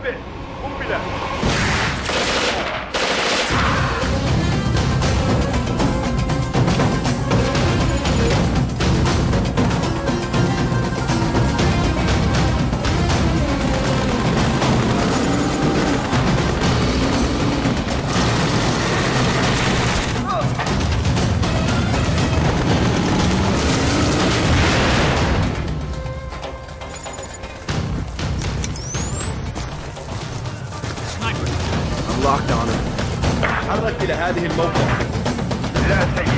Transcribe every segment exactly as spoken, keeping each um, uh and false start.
انتبه قنبلة. Locked on him. تحرك إلى هذه الموقع. لا سيد.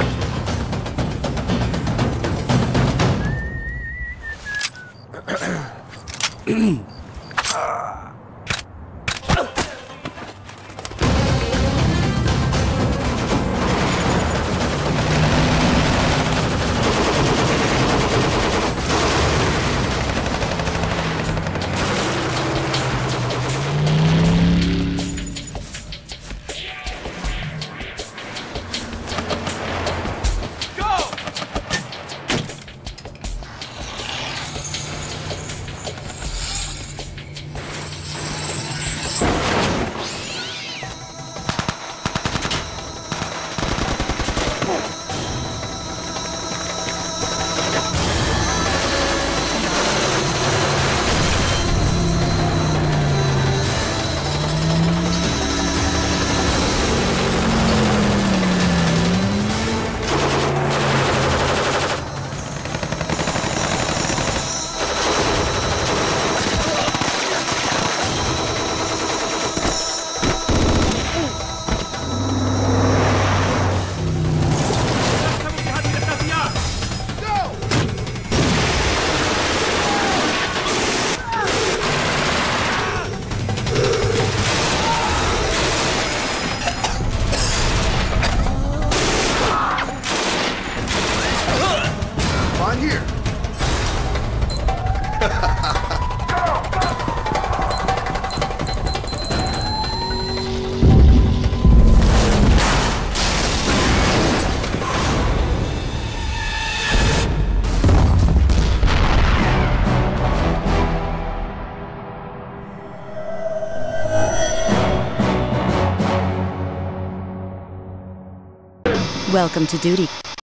Welcome to duty.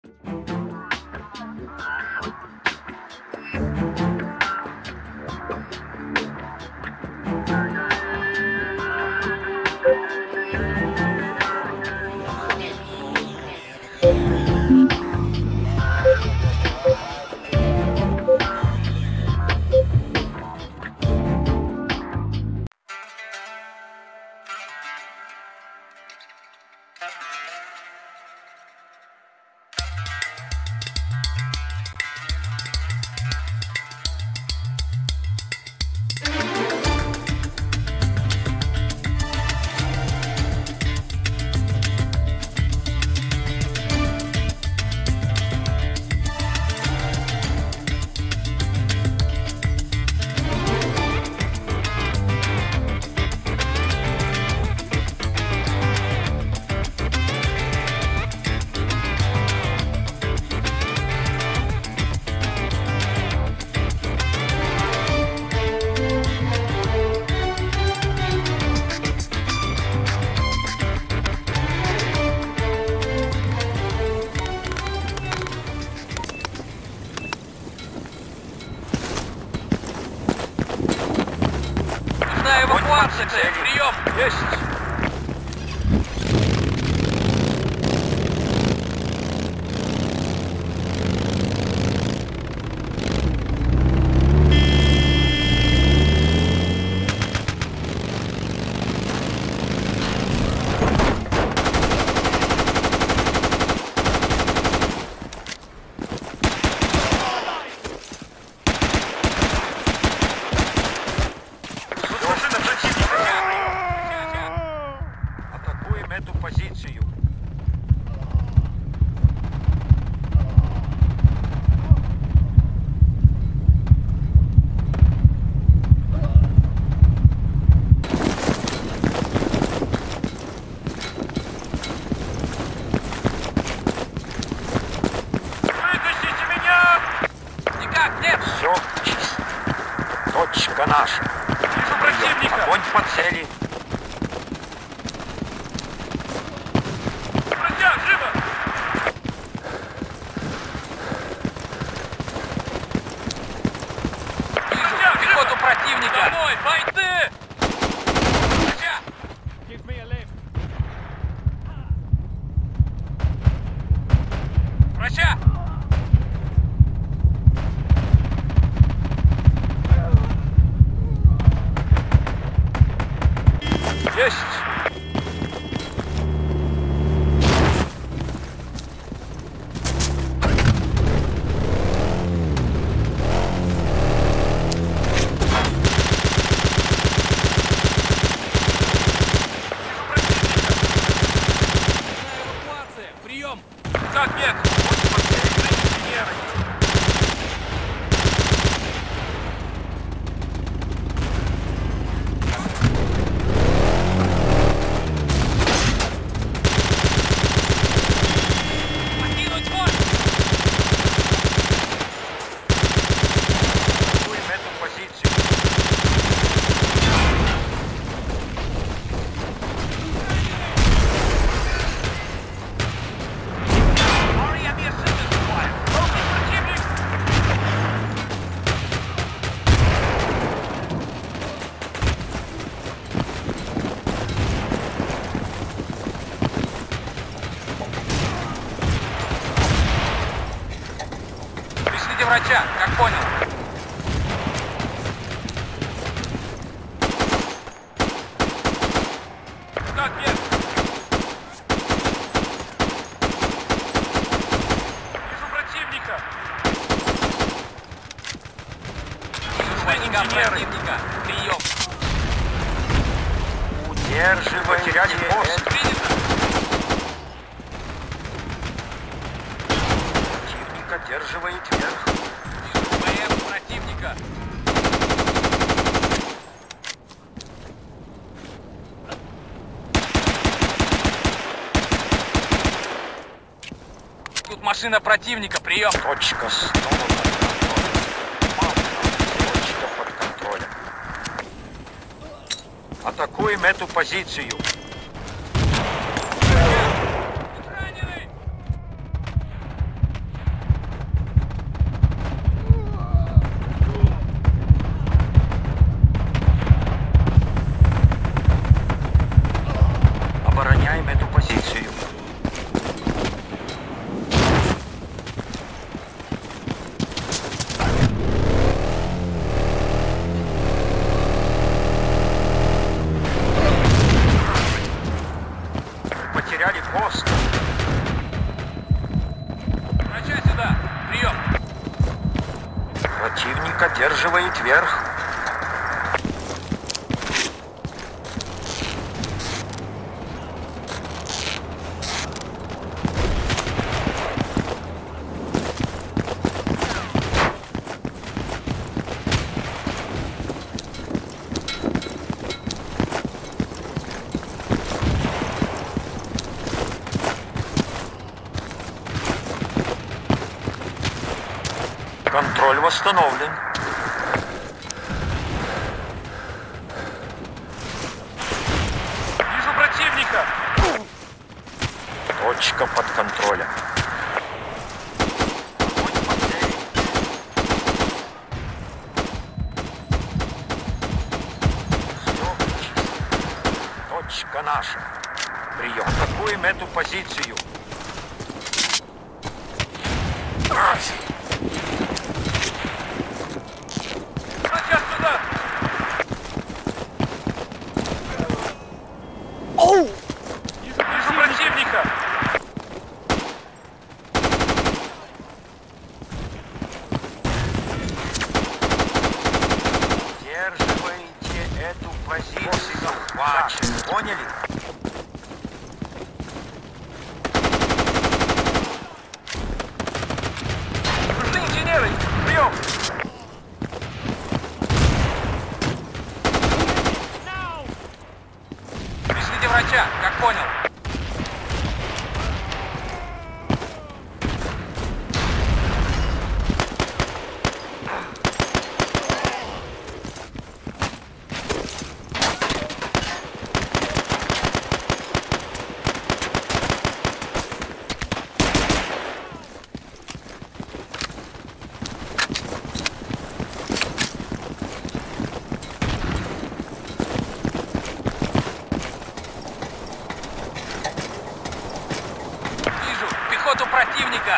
Эвакуация, прием! Есть! Эту позицию. Выпустите меня! Никак нет! Все чисто. Точка наша. Вижу противника. противника! Огонь по цели! Врача, живо! Вижу пехоту противника! Домой, бойцы! Врача! Врача! Есть! Эвакуация! Прием! Так, нет! Господи, инженеры! Покинуть бой! Атакуем эту позицию. Ария Мерседес убивает. Русский противник! Пришлите врача, как понял. Так, нет. Вижу противника. Войска Инженеры. противника! Прием! Удерживай, потеряли пост. Принято! Противник одерживает верх. Вижу ПМ противника! Тут машина противника! Прием! Точка снова под контролем. Точка под контролем. Атакуем эту позицию. Раненый! Обороняем эту позицию. Потеряли пост. Врача сюда! Прием! Противник одерживает верх. Контроль восстановлен. Вижу противника! Точка под контролем. Огонь по цели. Всё чисто. Точка наша. Прием. Атакуем эту позицию. Врача сюда! Вижу, вижу противника! Удерживайте эту позицию. Захвачен. Поняли? Нужны инженеры! Прием! Пришлите врача, как понял. врага.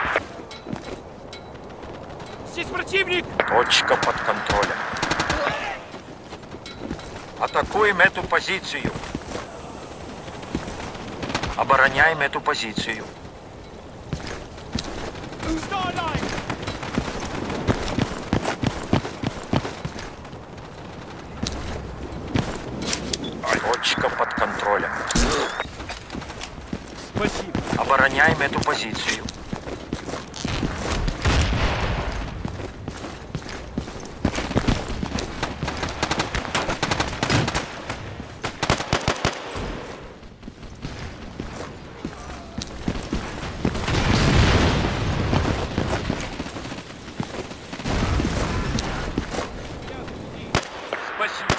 Здесь противник! Точка под контролем. Атакуем эту позицию. Обороняем эту позицию. Точка под контролем. Спасибо. Обороняем эту позицию. Спасибо.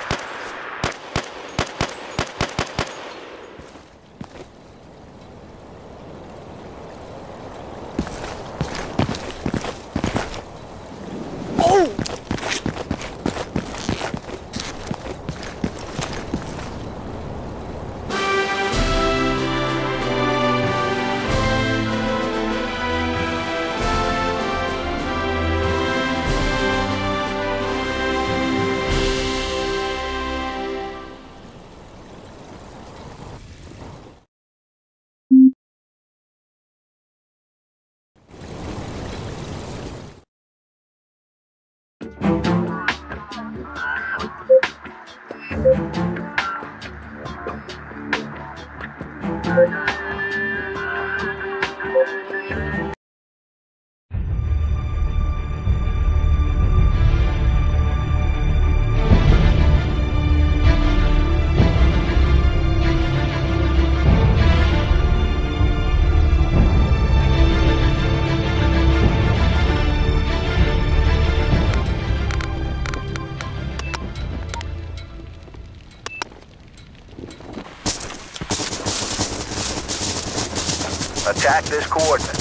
Attack this coordinate.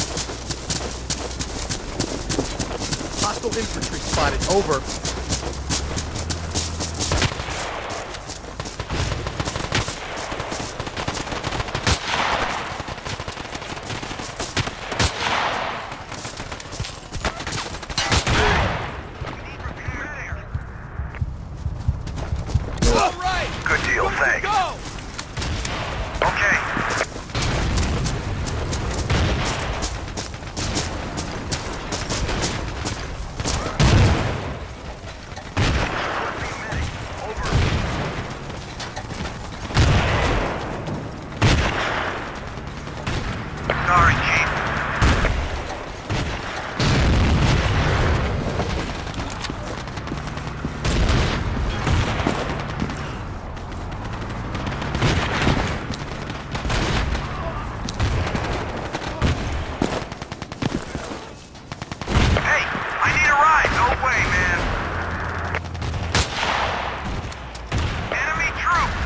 Hostile infantry spotted. Over. All right. Good deal, thanks. Go. Okay. Sorry, Chief. Hey, I need a ride. No way, man. Enemy troops.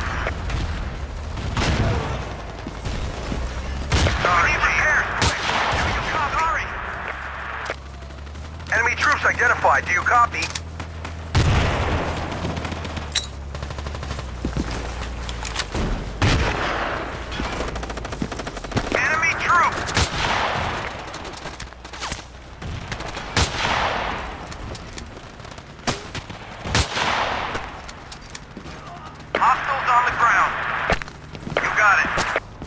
Sorry, repairs, quick. Do you copy? Sorry. Enemy troops identified. Do you copy? Enemy troops. Hostiles on the ground. You got it.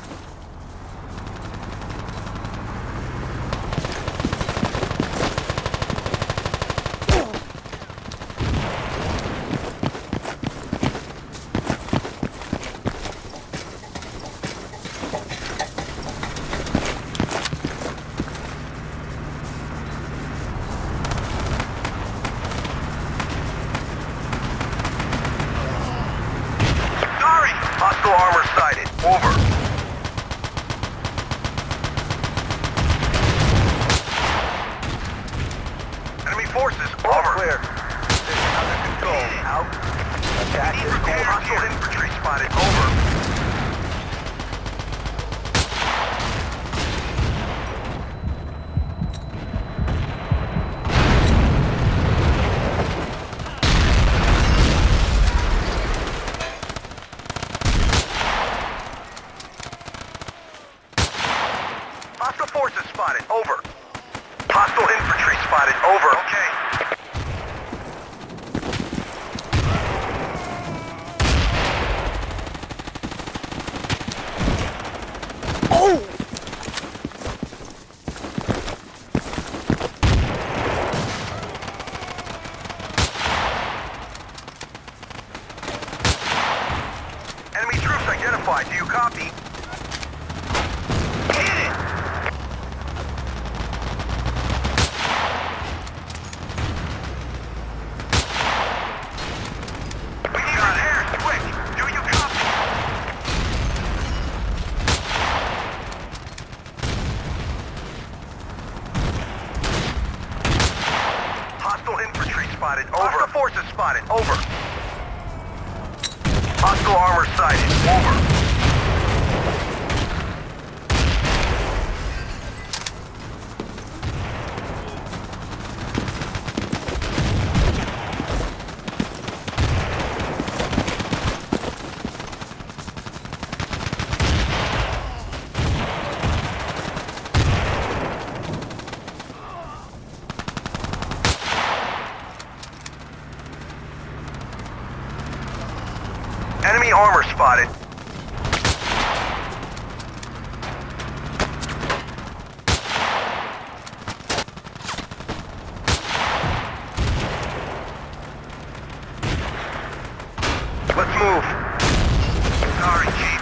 Sorry! Hostile armor sighted. Over. Enemy forces. Over. Clear. Position under control. Out. Attack this coordinate. Hostile infantry spotted. Over. Hostile forces identified. Do you copy? Hit it! We need repairs, quick! Do you copy? Hostile infantry spotted. Over. Hostile forces spotted. Over. Hostile armor sighted. Over. Enemy armor spotted. Let's move. Sorry, Chief.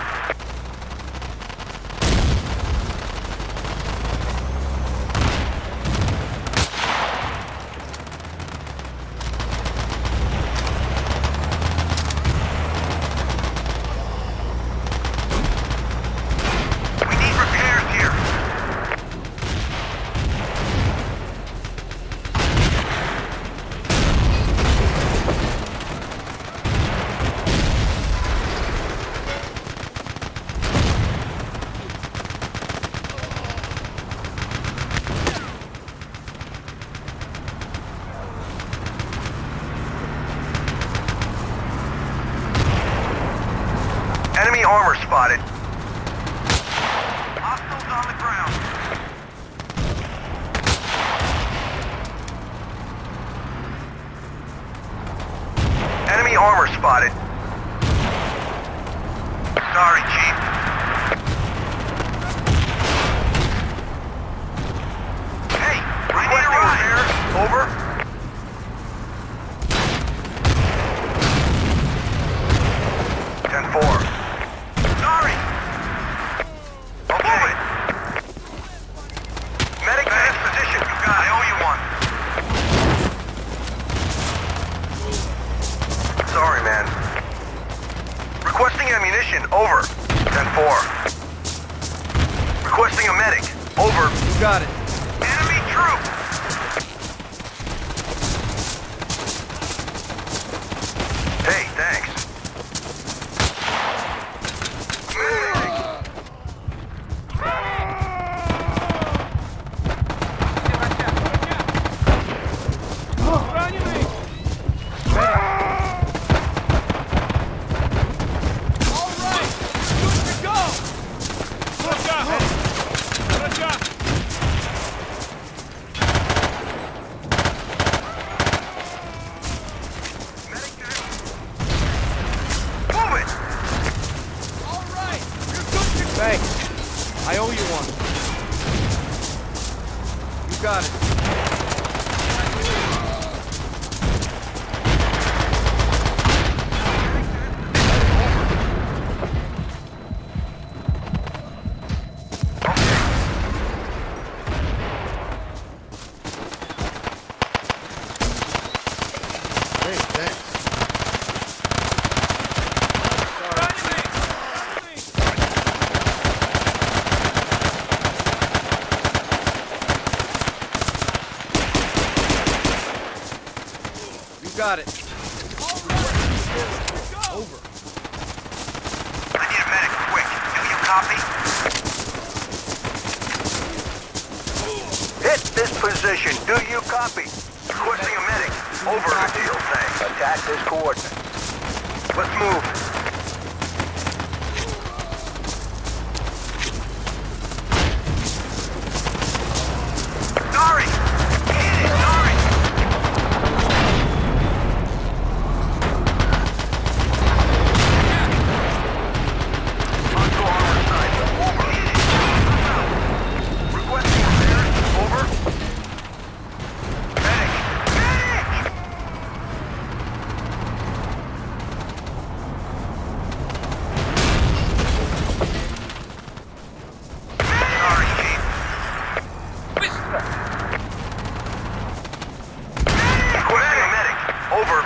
We need repairs here. Enemy armor spotted. Hostiles on the ground. Enemy armor spotted. Sorry, Chief. Hey, requesting repairs. Over. ten four. Sorry! Okay. Medic to this position. You got it. I owe you one. Sorry, man. Requesting ammunition. Over. ten four. Requesting a medic. Over. You got it. Enemy troop! Hey, thanks. Thanks. I owe you one. You got it. Hey, thanks. Got it. Over. I need a medic, quick. Do you copy? Hit this position. Do you copy? Requesting a medic. Over, deal, thanks. Attack this coordinate. Let's move. Sorry! Hit it, sorry! Hostile armor sight. Over. Requesting repairs. Over. Medic! Medic! Over.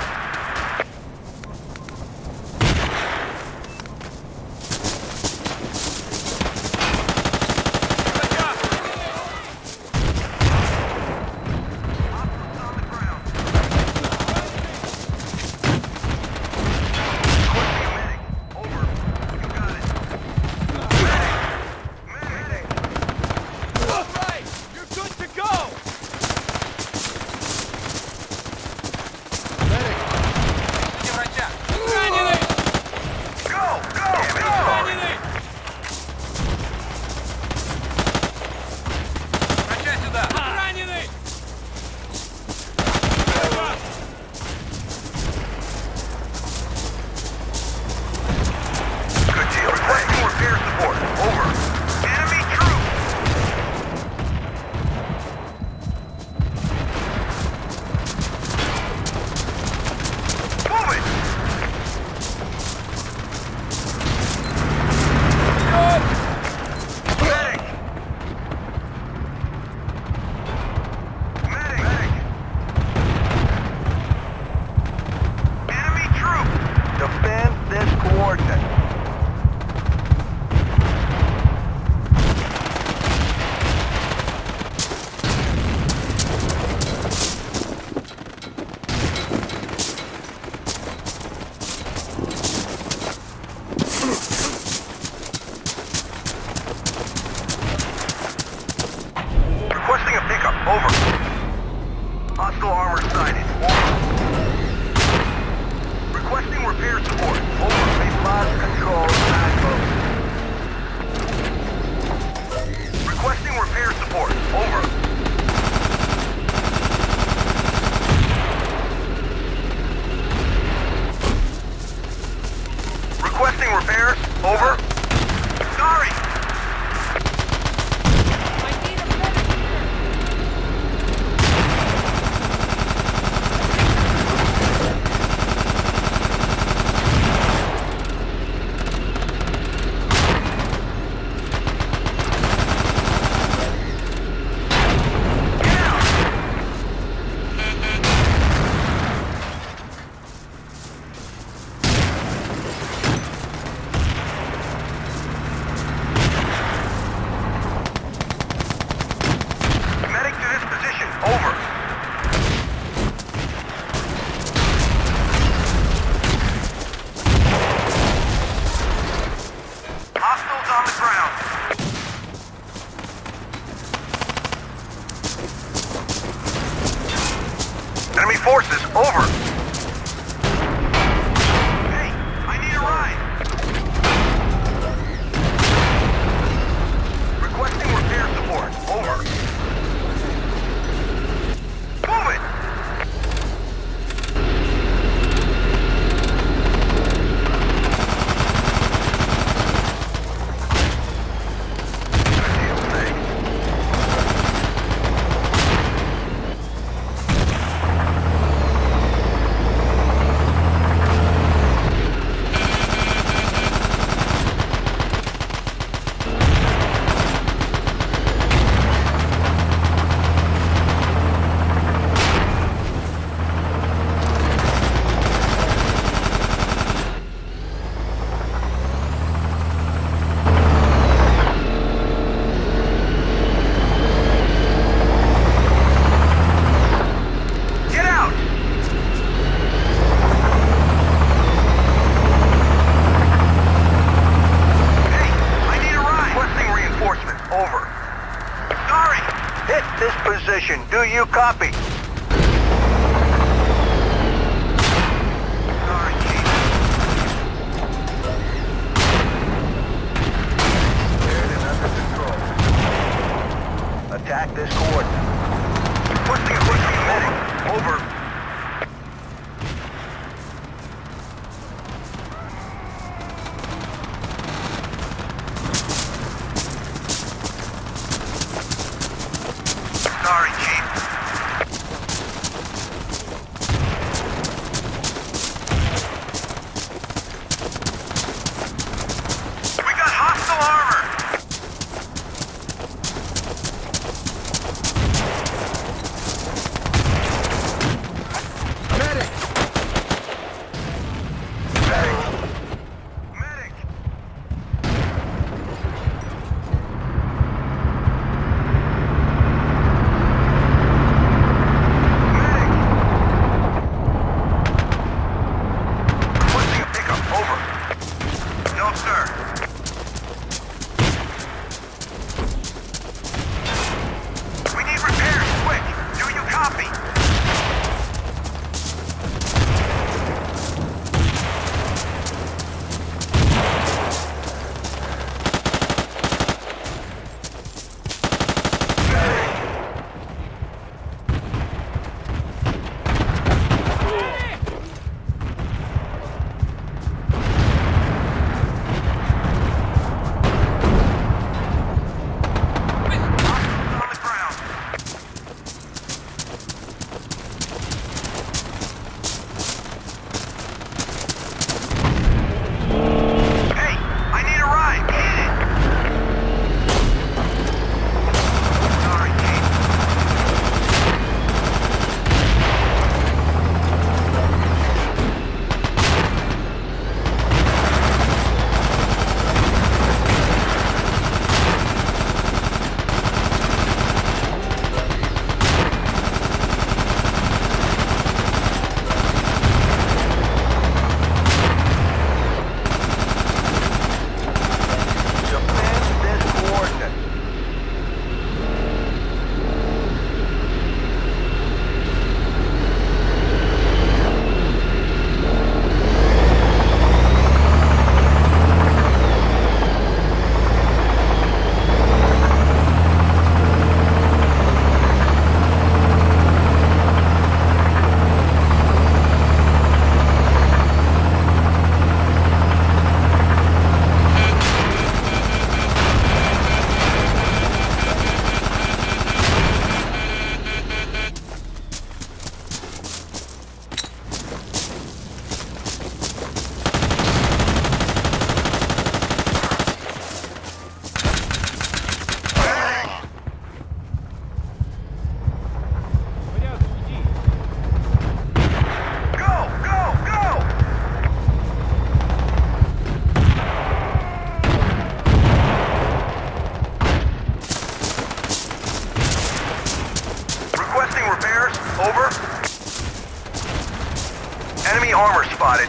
Enemy armor spotted.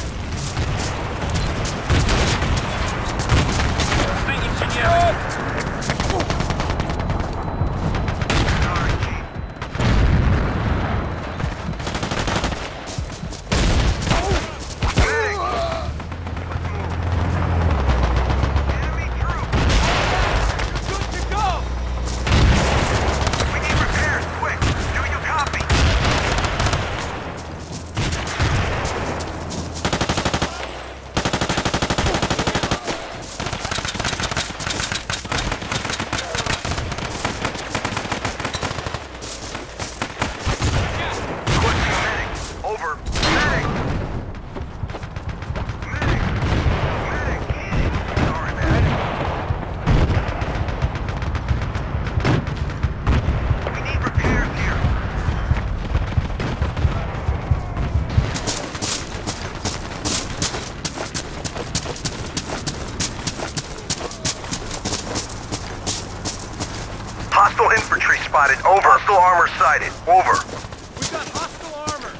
Ты инженеры. Hostile infantry spotted. Over. Hostile armor sighted. Over. We've got hostile armor.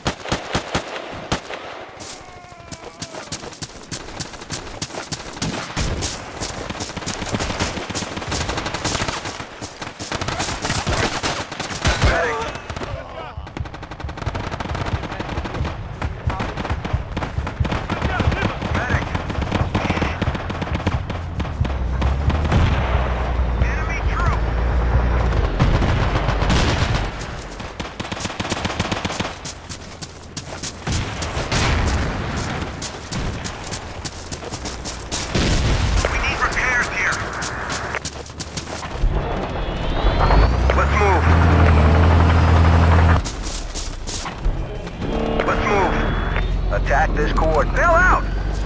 Attack this coordinate. Bail out!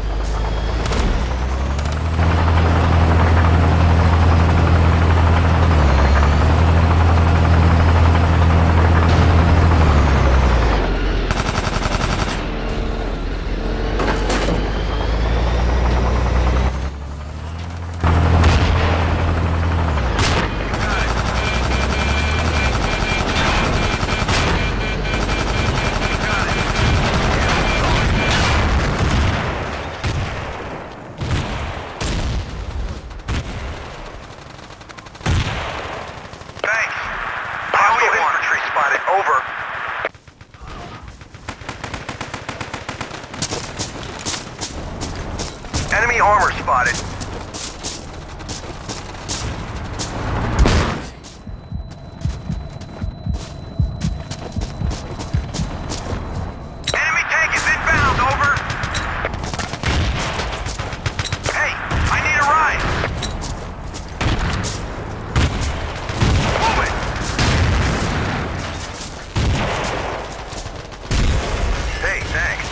Spotted. Over. Enemy armor spotted. Enemy tank is inbound. Over. Hey, I need a ride. Move it. Hey, thanks.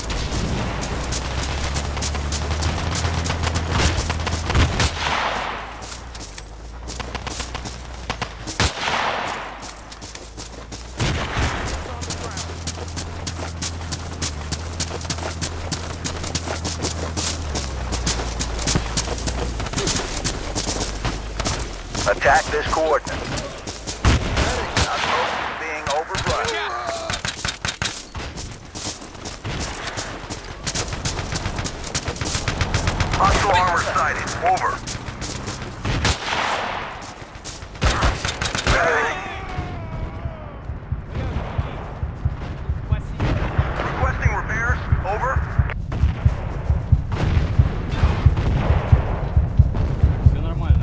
Attack this coordinate. Not close to being overrun. Hostile armor sighted. Over. Requesting repairs. Over. Все нормально.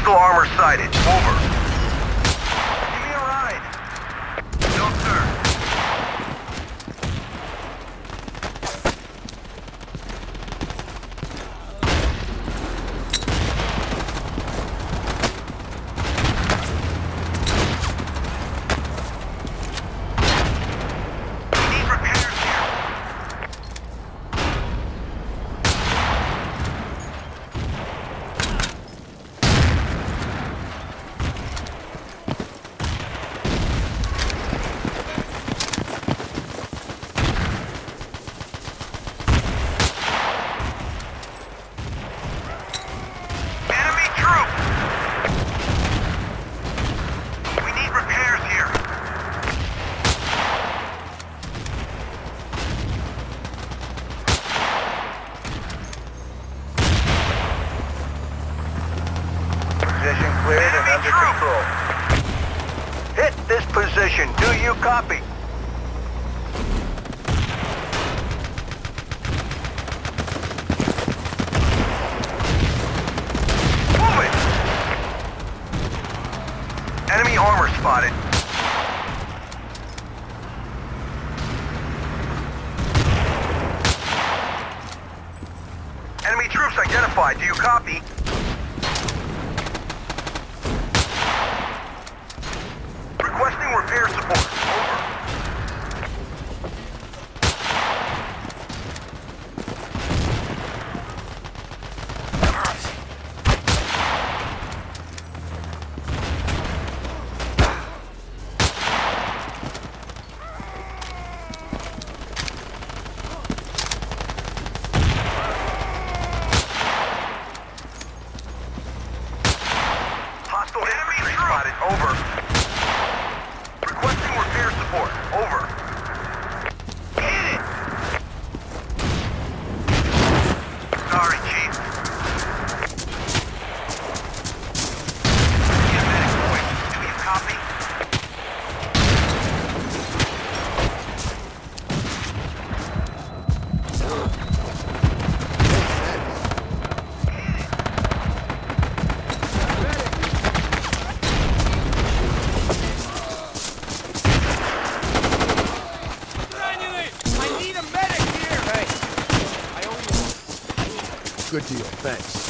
Hostile armor sighted. Over. Give me a ride. No, sir. We need repairs here. Enemy troops! We need repairs here. Position cleared and under control. Hit this position. Do you copy? Move it! Enemy armor spotted. Enemy troops identified. Do you copy? Requesting repair support. Over. Hostile enemy spotted. Over. Requesting repair support. Over. Hit it! Sorry, Chief. Need a medic point. Do you copy? I need a medic here! Hey, I owe you one. Good deal, thanks.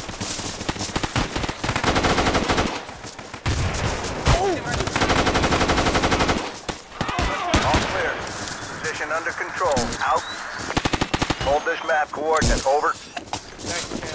All clear. Position under control. Out. Hold this map coordinate. Over. Thanks, Ken.